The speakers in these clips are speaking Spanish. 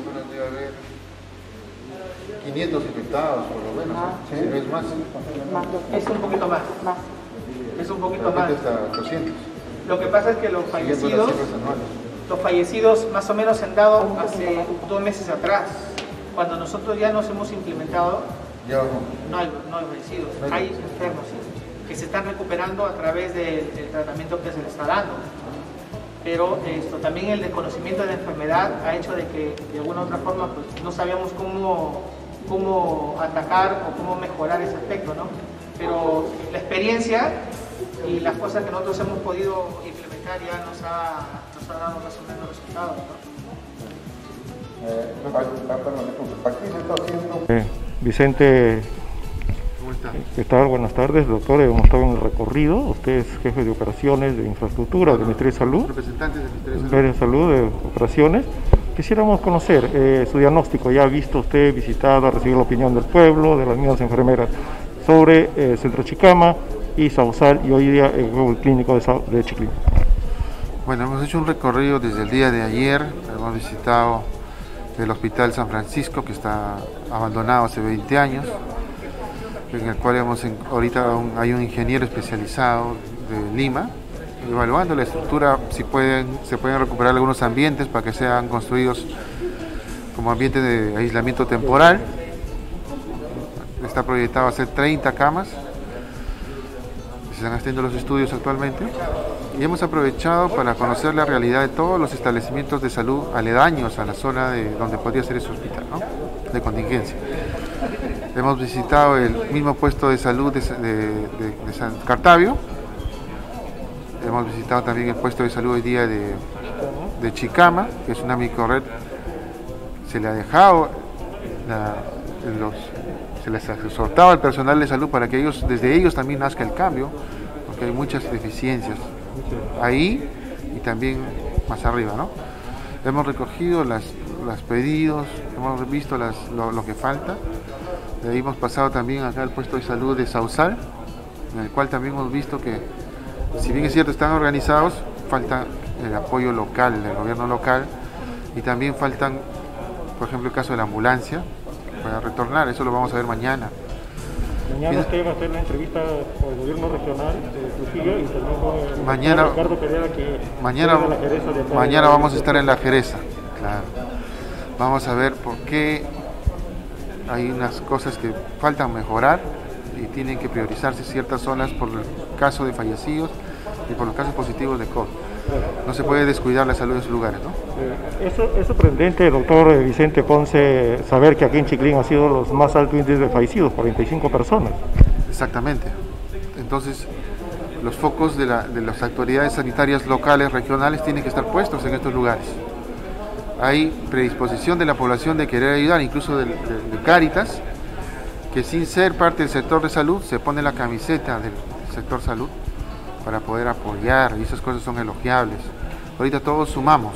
menos debe haber 500 infectados, por lo menos, si no es más. Es un poquito más. Es un poquito más. Hasta 200. Lo que pasa es que los fallecidos más o menos se han dado hace 2 meses atrás. Cuando nosotros ya nos hemos implementado, ya no hay fallecidos, hay enfermos, sí, que se están recuperando a través del tratamiento que se les está dando. Pero también el desconocimiento de la enfermedad ha hecho de que de alguna u otra forma pues, no sabíamos cómo atacar o cómo mejorar ese aspecto, ¿no? Pero la experiencia y las cosas que nosotros hemos podido implementar ya nos ha dado más o menos resultados, ¿no? Vicente, ¿qué tal? Buenas tardes, doctor. Hemos estado en el recorrido. Usted es jefe de operaciones de infraestructura del Ministerio de Salud. Representantes del Ministerio de Salud, de operaciones. Quisiéramos conocer su diagnóstico. Ya ha visto usted, visitado, ha recibido la opinión del pueblo, de las mismas enfermeras, sobre el Centro Chicama y Sausal y hoy día el huevo clínico de Chiclín. Bueno, hemos hecho un recorrido desde el día de ayer. Hemos visitado el Hospital San Francisco, que está abandonado hace 20 años, en el cual ahorita hay un ingeniero especializado de Lima, evaluando la estructura, si se pueden recuperar algunos ambientes para que sean construidos como ambiente de aislamiento temporal. Está proyectado hacer 30 camas, se están haciendo los estudios actualmente, y hemos aprovechado para conocer la realidad de todos los establecimientos de salud aledaños a la zona donde podría ser ese hospital, ¿no? De contingencia. Hemos visitado el mismo puesto de salud de San Cartavio, hemos visitado también el puesto de salud hoy día de Chicama, que es una microred. Se le ha dejado, se les exhortaba al personal de salud para que desde ellos también nazca el cambio, porque hay muchas deficiencias ahí y también más arriba, ¿no? Hemos recogido los pedidos, hemos visto lo que falta. De ahí hemos pasado también acá al puesto de salud de Sausal, en el cual también hemos visto que, si bien es cierto, están organizados, falta el apoyo local, del gobierno local, y también faltan, por ejemplo, el caso de la ambulancia, para retornar. Eso lo vamos a ver mañana. Mañana usted va a hacer la entrevista con el gobierno regional de Trujillo y también con el Ricardo Pereira, que mañana vamos a estar en la Jereza, claro. Vamos a ver por qué hay unas cosas que faltan mejorar y tienen que priorizarse ciertas zonas por el caso de fallecidos y por los casos positivos de COVID. No se puede descuidar la salud de esos lugares, ¿no? Es sorprendente, doctor Vicente Ponce, saber que aquí en Chiclín ha sido los más altos índices de fallecidos, 45 personas. Exactamente. Entonces, los focos de las autoridades sanitarias locales, regionales, tienen que estar puestos en estos lugares. Hay predisposición de la población de querer ayudar, incluso de Cáritas, que sin ser parte del sector de salud, se pone la camiseta del sector salud para poder apoyar, y esas cosas son elogiables. Ahorita todos sumamos.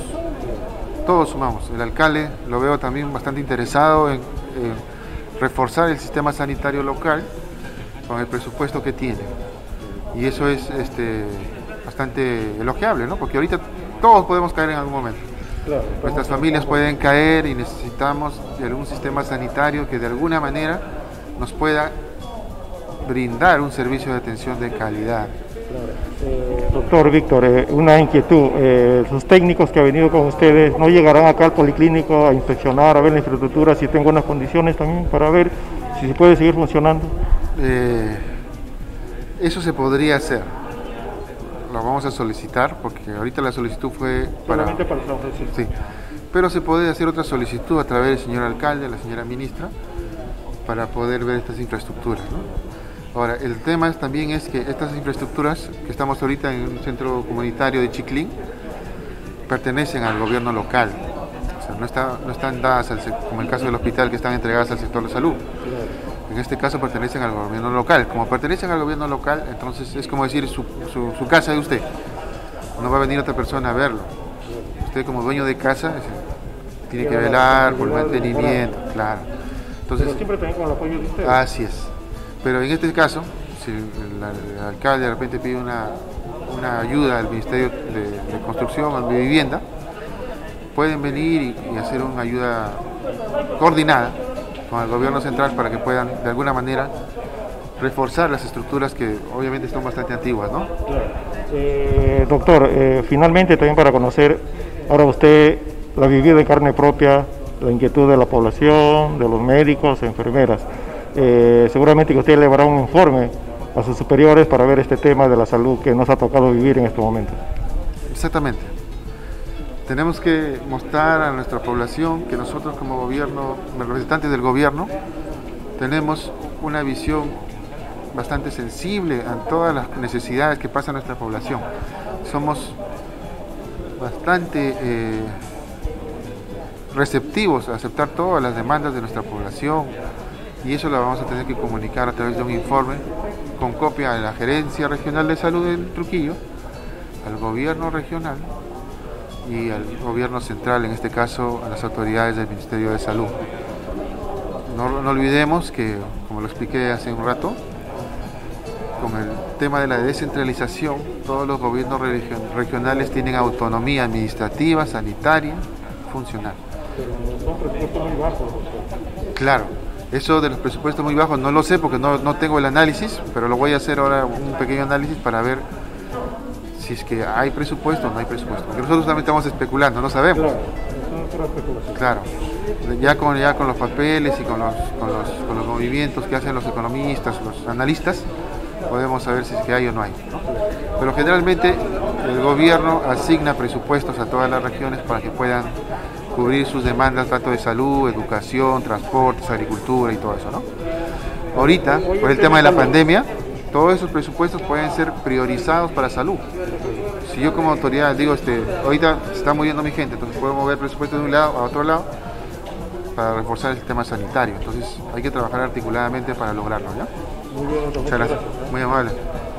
El alcalde lo veo también bastante interesado en reforzar el sistema sanitario local con el presupuesto que tiene. Y eso es bastante elogiable, ¿no? Porque ahorita todos podemos caer en algún momento. Claro, nuestras familias pueden caer y necesitamos de algún sistema sanitario que de alguna manera nos pueda brindar un servicio de atención de calidad. Doctor Víctor, una inquietud, los técnicos que han venido con ustedes no llegarán acá al policlínico a inspeccionar, a ver la infraestructura, si tengo unas condiciones también para ver si se puede seguir funcionando. Eso se podría hacer, lo vamos a solicitar porque ahorita la solicitud fue solamente para San Francisco. Sí, pero se puede hacer otra solicitud a través del señor alcalde, la señora ministra, para poder ver estas infraestructuras, ¿no? Ahora, el tema también es que estas infraestructuras que estamos ahorita en un centro comunitario de Chiclín pertenecen al gobierno local, o sea, no están dadas, como el caso del hospital, que están entregadas al sector de salud. En este caso pertenecen al gobierno local. Como pertenecen al gobierno local, entonces es como decir su casa de usted. No va a venir otra persona a verlo. Usted como dueño de casa tiene que velar por el mantenimiento, claro. Entonces, pero siempre también con el apoyo de usted. Así es. Pero en este caso, si el alcalde de repente pide una ayuda al Ministerio de Construcción, de Vivienda, pueden venir y hacer una ayuda coordinada con el gobierno central para que puedan de alguna manera reforzar las estructuras que obviamente están bastante antiguas, ¿no? Doctor, finalmente también para conocer, ahora usted la ha vivido en carne propia, la inquietud de la población, de los médicos, enfermeras. Seguramente que usted elevará un informe a sus superiores para ver este tema de la salud que nos ha tocado vivir en estos momentos. Exactamente. Tenemos que mostrar a nuestra población que nosotros como gobierno, representantes del gobierno, tenemos una visión bastante sensible a todas las necesidades que pasa nuestra población. Somos bastante receptivos a aceptar todas las demandas de nuestra población y eso lo vamos a tener que comunicar a través de un informe con copia a la Gerencia Regional de Salud de Trujillo, al gobierno regional y al gobierno central, en este caso a las autoridades del Ministerio de Salud. No olvidemos que, como lo expliqué hace un rato, con el tema de la descentralización, todos los gobiernos regionales tienen autonomía administrativa, sanitaria, funcional. Pero son presupuestos muy bajos. Claro, eso de los presupuestos muy bajos no lo sé porque no tengo el análisis, pero lo voy a hacer ahora un pequeño análisis para ver si es que hay presupuesto o no hay presupuesto. Porque nosotros también estamos especulando, no sabemos. Claro, ya con los papeles y con los movimientos que hacen los economistas, los analistas, podemos saber si es que hay o no hay, ¿no? Pero generalmente el gobierno asigna presupuestos a todas las regiones para que puedan cubrir sus demandas tanto de salud, educación, transportes, agricultura y todo eso, ¿no? Ahorita, por el tema de la pandemia, todos esos presupuestos pueden ser priorizados para salud. Si yo como autoridad digo, ahorita se está muriendo mi gente, entonces puedo mover presupuestos de un lado a otro lado para reforzar el sistema sanitario. Entonces hay que trabajar articuladamente para lograrlo, ¿ya? Muy bien, muchas gracias. Muy amable.